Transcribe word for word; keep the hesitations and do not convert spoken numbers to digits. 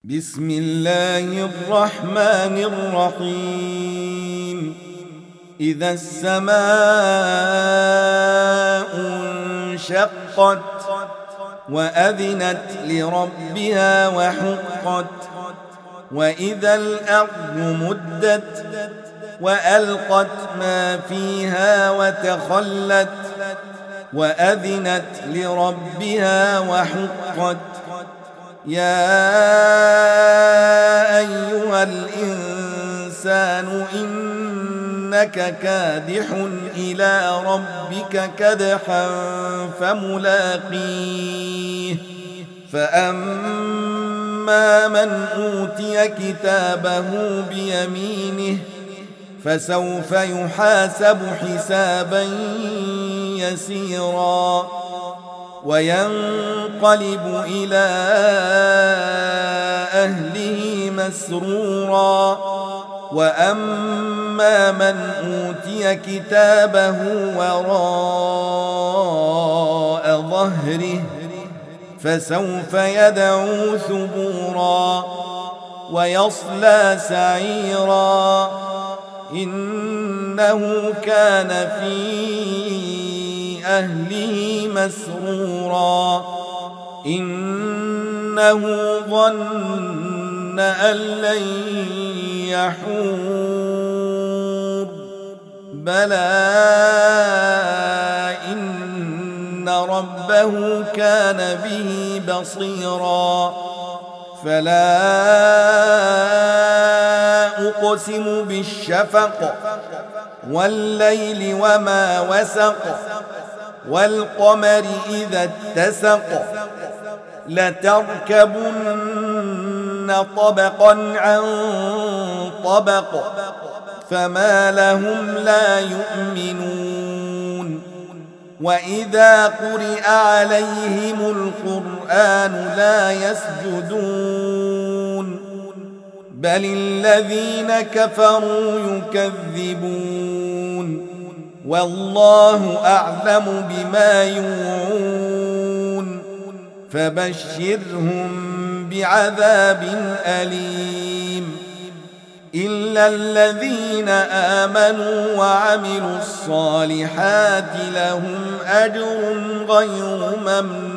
بسم الله الرحمن الرحيم. إذا السماء انشقت وأذنت لربها وحقت وإذا الأرض مدت وألقت ما فيها وتخلت وأذنت لربها وحقت. يا أيها الإنسان إنك كادح إلى ربك كدحا فملاقيه. فأما من أوتي كتابه بيمينه فسوف يحاسب حسابا يسيرا وينقلب إلى أهله مسرورا. وأما من أوتي كتابه وراء ظهره فسوف يدعو ثبورا ويصلى سعيرا إنه كان في أهله مسرورا إنه ظن أن لن يحور بلى إن ربه كان به بصيرا. فلا أقسم بالشفق والليل وما وسق والقمر إذا اتسق لتركبن طبقا عن طبق فما لهم لا يؤمنون. وإذا قرئ عليهم القرآن لا يسجدون بل الذين كفروا يكذبون والله أعلم بما يوعون فبشرهم بعذاب أليم إلا الذين آمنوا وعملوا الصالحات لهم أجر غير ممنون.